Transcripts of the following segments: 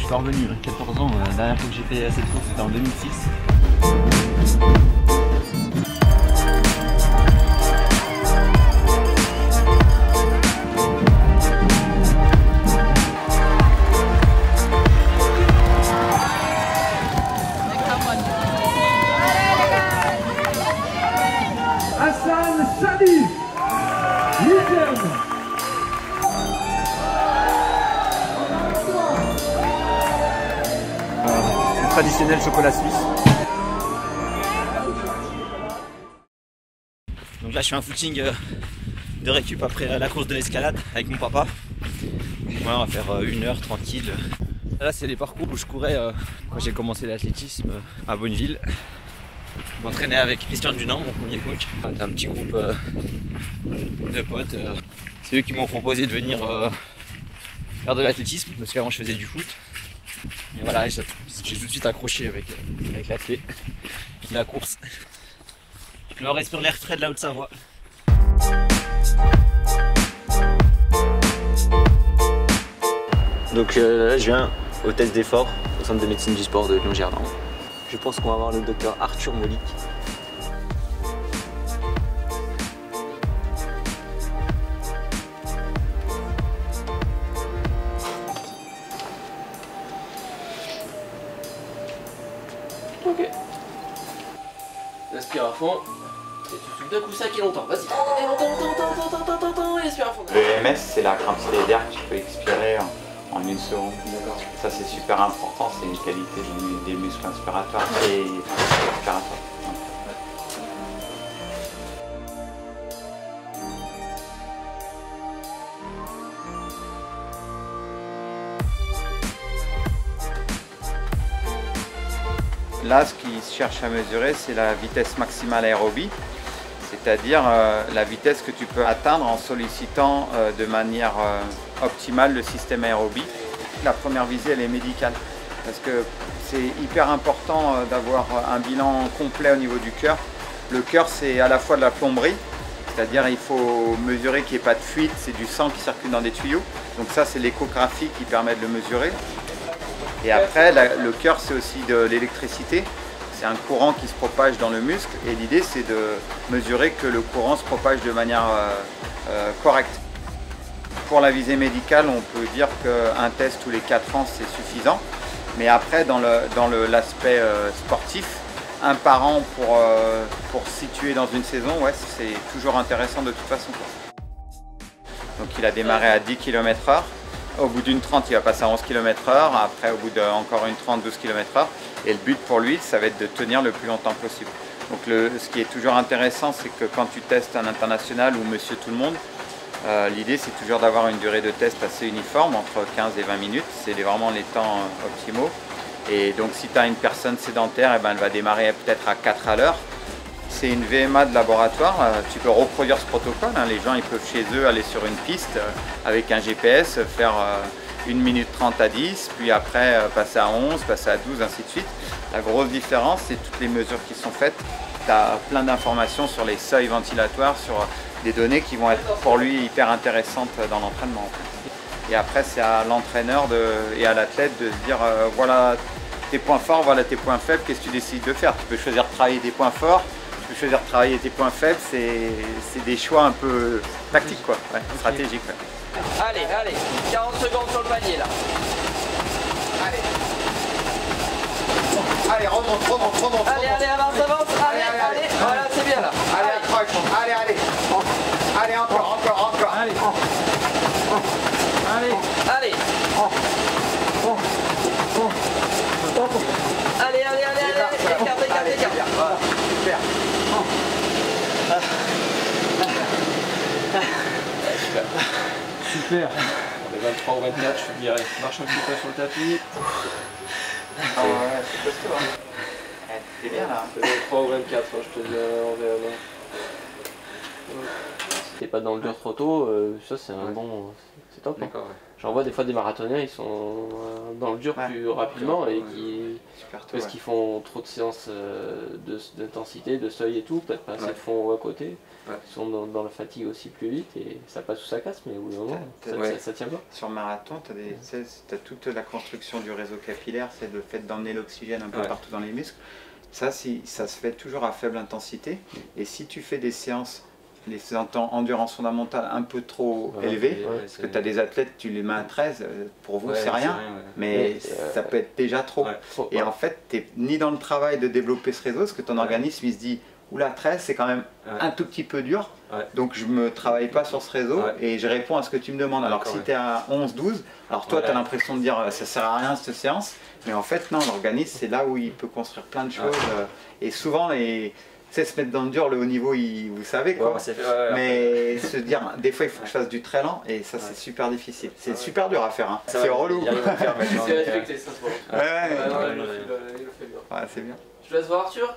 suis pas revenu, 14 ans, la dernière fois que j'ai fait cette course c'était en 2006. Hassan Sadi, 8e. Le traditionnel chocolat suisse. Donc là je fais un footing de récup après la course de l'escalade avec mon papa. Voilà, on va faire 1 heure tranquille. Là c'est les parcours où je courais quand j'ai commencé l'athlétisme à Bonneville. Je m'entraînais avec Christian Dunant, mon premier coach. C'est un petit groupe de potes. C'est eux qui m'ont proposé de venir faire de l'athlétisme parce qu'avant je faisais du foot. Et voilà, j'ai tout de suite accroché avec l'athlé et la course. Je me respire l'air frais de la Haute-Savoie. Donc là je viens au test d'effort au centre de médecine du sport de Lyon-Gerland. Je pense qu'on va voir le docteur Arthur Molik. Ok. Inspire à fond. Et tu souffles d'un coup sec et longtemps. Vas-y. Et longtemps, et expire à fond. Le EMS, c'est la quantité d'air que tu peux expirer en 1 seconde. Ça c'est super important, c'est une qualité des muscles inspiratoires et expiratoires. Là, ce qui se cherche à mesurer, c'est la vitesse maximale aérobie, c'est-à-dire la vitesse que tu peux atteindre en sollicitant de manière optimale le système aérobie. La première visée, elle est médicale, parce que c'est hyper important d'avoir un bilan complet au niveau du cœur. Le cœur, c'est à la fois de la plomberie, c'est-à-dire il faut mesurer qu'il n'y ait pas de fuite, c'est du sang qui circule dans des tuyaux. Donc ça, c'est l'échographie qui permet de le mesurer. Et après, le cœur, c'est aussi de l'électricité. C'est un courant qui se propage dans le muscle et l'idée, c'est de mesurer que le courant se propage de manière correcte. Pour la visée médicale, on peut dire qu'un test tous les 4 ans, c'est suffisant. Mais après, dans l'aspect sportif, un par an pour se situer dans une saison, ouais, c'est toujours intéressant de toute façon. Donc il a démarré à 10 km/h. Au bout d'une 30, il va passer à 11 km/h. Après, au bout d'encore une 30, 12 km/h. Et le but pour lui, ça va être de tenir le plus longtemps possible. Donc ce qui est toujours intéressant, c'est que quand tu testes un international ou monsieur tout le monde, l'idée c'est toujours d'avoir une durée de test assez uniforme, entre 15 et 20 minutes. C'est vraiment les temps optimaux. Et donc si tu as une personne sédentaire, eh ben, elle va démarrer peut-être à 4 à l'heure. C'est une VMA de laboratoire, tu peux reproduire ce protocole, hein. Les gens ils peuvent chez eux aller sur une piste avec un GPS, faire 1 minute 30 à 10, puis après passer à 11, passer à 12, ainsi de suite. La grosse différence, c'est toutes les mesures qui sont faites. Tu as plein d'informations sur les seuils ventilatoires, sur des données qui vont être pour lui hyper intéressantes dans l'entraînement. Et après, c'est à l'entraîneur et à l'athlète de se dire voilà tes points forts, voilà tes points faibles, qu'est-ce que tu décides de faire. Tu peux choisir de travailler tes points forts, tu peux choisir de travailler tes points faibles, c'est des choix un peu tactiques, quoi, ouais, stratégiques. Ouais. Allez, 40 secondes sur le panier là. Allez, remonte. Allez, avance. Allez, voilà, c'est bien là. Allez, accroche. Allez, encore. Allez. Écarte. Voilà, super. Super. On est 23 ou 24, je te dirais. Marche un petit peu sur le tapis. Ah ouais, c'est costaud, hein. T'es bien là. 23 ou 24, je te dis, on verra. T'es pas dans le dur trop tôt, ça c'est un bon... c'est top. Hein. J'en vois des fois des marathoniens, ils sont dans le dur plus rapidement et qui... parce qu'ils font trop de séances d'intensité, de seuil et tout, peut-être pas assez de fond à côté. Ils sont dans la fatigue aussi plus vite et ça passe ou ça casse, mais au bout d'un moment, ça tient pas. Sur marathon, tu as toute la construction du réseau capillaire, c'est le fait d'emmener l'oxygène un peu partout dans les muscles. Ça se fait toujours à faible intensité. Et si tu fais des séances, les endurance fondamentale un peu trop élevées, parce que tu as des athlètes, tu les mets à 13, pour vous c'est rien, mais ça peut être déjà trop. Et en fait, tu n'es ni dans le travail de développer ce réseau, parce que ton organisme il se dit, oula, 13 c'est quand même un tout petit peu dur, donc je me travaille pas sur ce réseau et je réponds à ce que tu me demandes. Alors que si tu es à 11, 12, alors toi tu as l'impression de dire ça sert à rien cette séance, mais en fait non, l'organisme c'est là où il peut construire plein de choses et souvent se mettre dans le dur, le haut niveau, vous savez quoi, mais se dire des fois il faut que je fasse du très lent et ça c'est super difficile, c'est super dur à faire, hein. C'est relou. C'est respecté ça, c'est bon. C'est bien. Je laisse voir Arthur.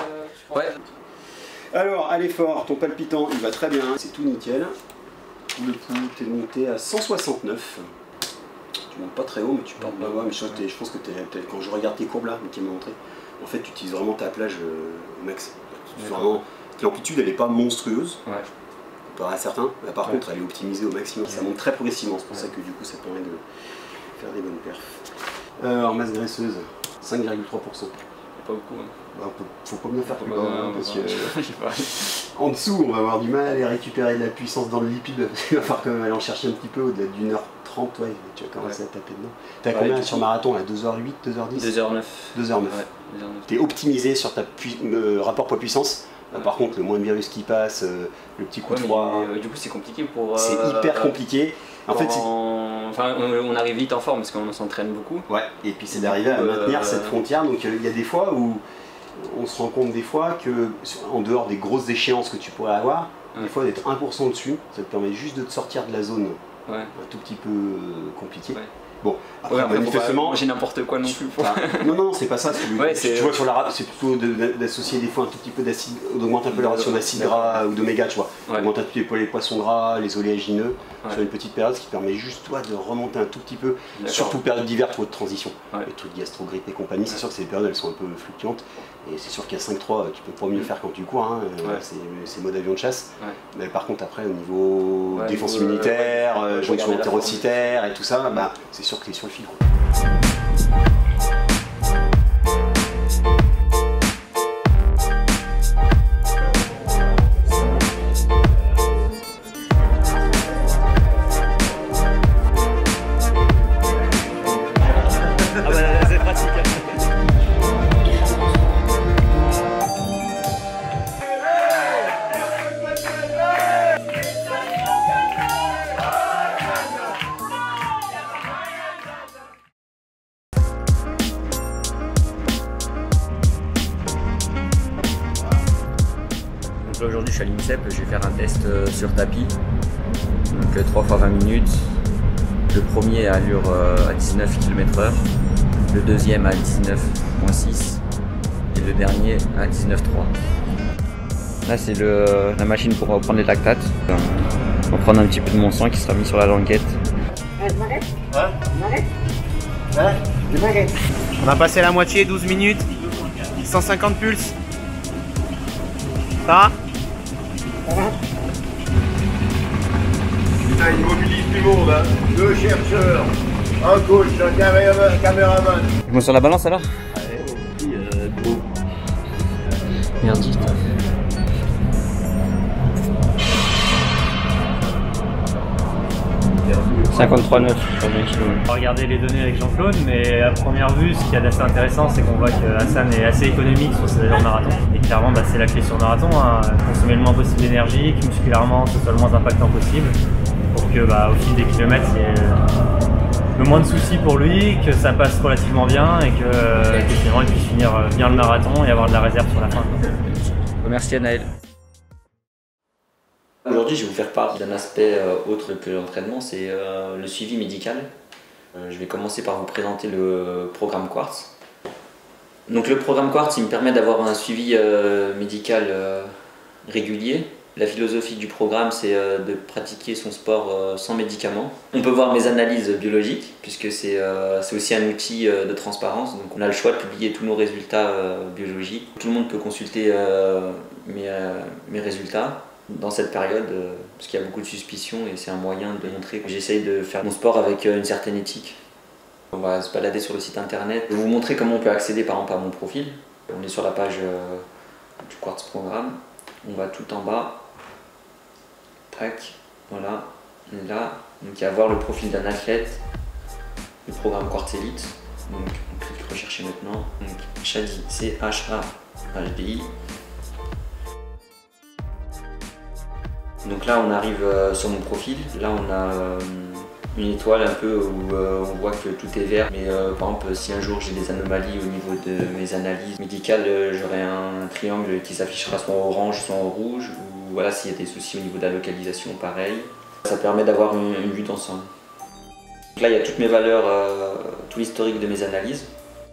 Alors, à l'effort, ton palpitant il va très bien, c'est tout nickel. Le pouls, t'es monté à 169. Tu montes pas très haut, mais tu pars de là-bas. Mais je pense que quand je regarde tes courbes là, qui m'a montré, en fait, tu utilises vraiment ta plage au max. L'amplitude elle est pas monstrueuse, comparé à certains. Là, par contre, elle est optimisée au maximum. Ça monte très progressivement, c'est pour ça que du coup, ça permet de faire des bonnes perfs. En masse graisseuse, 5,3%. Pas beaucoup. Bah, faut pas bien faire plus bas, parce que en dessous on va avoir du mal à aller récupérer de la puissance dans le lipide. Il va falloir quand même aller en chercher un petit peu au-delà d'une heure 30, tu vas commencer à taper dedans. T'as combien sur marathon là, 2h08, 2h10 2h09. 2h09. T'es optimisé sur ta rapport poids-puissance. Par contre, le moins de virus qui passe, le petit coup de froid. Du coup, c'est compliqué pour. C'est hyper compliqué. En fait, enfin, on arrive vite en forme parce qu'on s'entraîne beaucoup. Ouais, et puis c'est d'arriver à maintenir cette frontière. Donc il y a des fois où on se rend compte des fois que, en dehors des grosses échéances que tu pourrais avoir, des fois d'être 1% dessus, ça te permet juste de te sortir de la zone un tout petit peu compliquée. Bon, après, manifestement, j'ai n'importe quoi non plus. Non, c'est pas ça. Tu vois, c'est plutôt d'associer des fois un tout petit peu d'acide, d'augmenter un peu la ration d'acide gras ou d'oméga, tu vois. Augmenter un petit peu les poissons gras, les oléagineux, sur une petite période, ce qui permet juste toi de remonter un tout petit peu, surtout période d'hiver, de transition. Les trucs gastro-grippe et compagnie, c'est sûr que ces périodes elles sont un peu fluctuantes. Et c'est sûr qu'à 5-3, tu peux pas mieux faire quand tu cours, hein. C'est mode avion de chasse. Mais par contre, après, au niveau défense immunitaire, jonction entérocytaire et tout ça, bah, c'est sûr que c'est sur le fil. Aujourd'hui je suis à l'INSEP, je vais faire un test sur tapis, donc 3 fois 20 minutes. Le premier à allure à 19 km/h, le deuxième à 19,6 et le dernier à 19,3. Là c'est la machine pour prendre les lactates. On va prendre un petit peu de mon sang qui sera mis sur la languette. On a passé la moitié, 12 minutes, 150 pulses. Ça va? Putain, il mobilise du monde, hein. 2 chercheurs, un coach, un caméraman. Je monte sur la balance alors? Merdique. « 53,9 sur 20 kg. On va regarder les données avec Jean-Claude, mais à première vue, ce qu'il y a d'assez intéressant, c'est qu'on voit que Hassan est assez économique sur ses allures marathon. Et clairement, c'est la clé sur le marathon, hein. Consommer le moins possible d'énergie, que musculairement, ce soit le moins impactant possible, pour que au fil des kilomètres, il y ait le moins de soucis pour lui, que ça passe relativement bien et que finalement, il puisse finir bien le marathon et avoir de la réserve sur la fin. Merci Anaël. Aujourd'hui, je vais vous faire part d'un aspect autre que l'entraînement, c'est le suivi médical. Je vais commencer par vous présenter le programme Quartz. Donc le programme Quartz, il me permet d'avoir un suivi médical régulier, La philosophie du programme, c'est de pratiquer son sport sans médicaments. On peut voir mes analyses biologiques, puisque c'est aussi un outil de transparence. Donc on a le choix de publier tous nos résultats biologiques. Tout le monde peut consulter mes résultats dans cette période, parce qu'il y a beaucoup de suspicions et c'est un moyen de montrer que j'essaye de faire mon sport avec une certaine éthique. On va se balader sur le site internet. Je vais vous montrer comment on peut accéder par exemple à mon profil. On est sur la page du Quartz Programme. On va tout en bas. Tac, voilà, on est là. Donc il y a voir le profil d'un athlète, le programme Quartz Elite. Donc on clique rechercher maintenant. Donc Chadi, C-H-A-H-D-I. Donc là on arrive sur mon profil. Là on a une étoile un peu où on voit que tout est vert. Mais par exemple si un jour j'ai des anomalies au niveau de mes analyses médicales, j'aurai un triangle qui s'affichera soit en orange, soit en rouge. Voilà, s'il y a des soucis au niveau de la localisation, pareil. Ça permet d'avoir une vue d'ensemble. Là, il y a toutes mes valeurs, tout l'historique de mes analyses.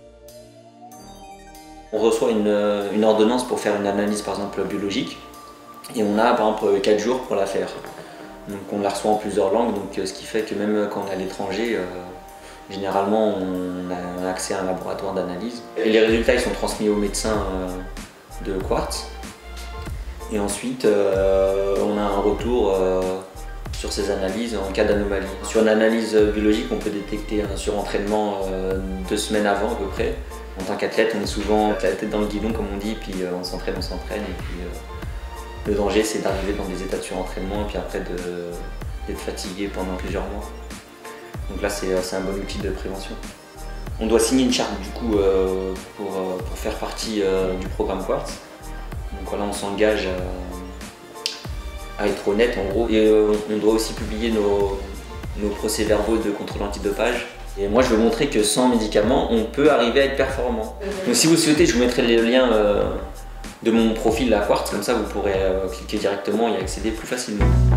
On reçoit une ordonnance pour faire une analyse, par exemple, biologique. Et on a, par exemple, 4 jours pour la faire. Donc on la reçoit en plusieurs langues, donc ce qui fait que même quand on est à l'étranger, généralement, on a accès à un laboratoire d'analyse. Et les résultats, ils sont transmis aux médecins de Quartz. Et ensuite, on a un retour sur ces analyses en cas d'anomalie. Sur une analyse biologique, on peut détecter un surentraînement 2 semaines avant à peu près. En tant qu'athlète, on est souvent la tête dans le guidon comme on dit, puis on s'entraîne. Et puis le danger, c'est d'arriver dans des états de surentraînement et puis après d'être fatigué pendant plusieurs mois. Donc là, c'est un bon outil de prévention. On doit signer une charte du coup pour faire partie du programme Quartz. Donc voilà, on s'engage à être honnête en gros. Et on doit aussi publier nos procès-verbaux de contrôle antidopage. Et moi je veux montrer que sans médicaments, on peut arriver à être performant. Donc si vous souhaitez, je vous mettrai le lien de mon profil à Quartz, comme ça vous pourrez cliquer directement et y accéder plus facilement.